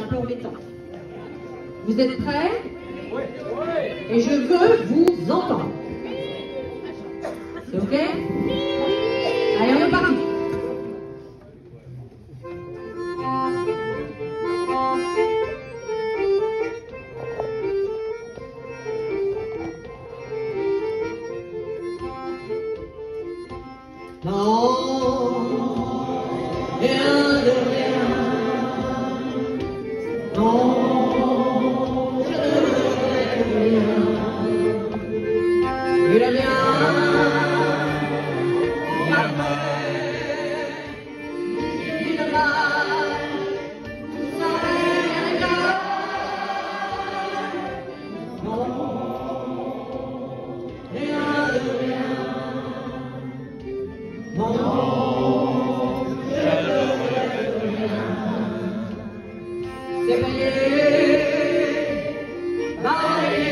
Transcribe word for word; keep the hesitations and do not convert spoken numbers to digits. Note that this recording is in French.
peu embêtant. Vous êtes prêts? Oui. Et je veux vous entendre. C'est ok? Allez, on est parti. Non, rien de rien. Non, je ne regrette rien. Il est bien, ma mère, il ne va sans rien. Non, rien de rien. Non, je ne regrette rien. C'est payé, dans les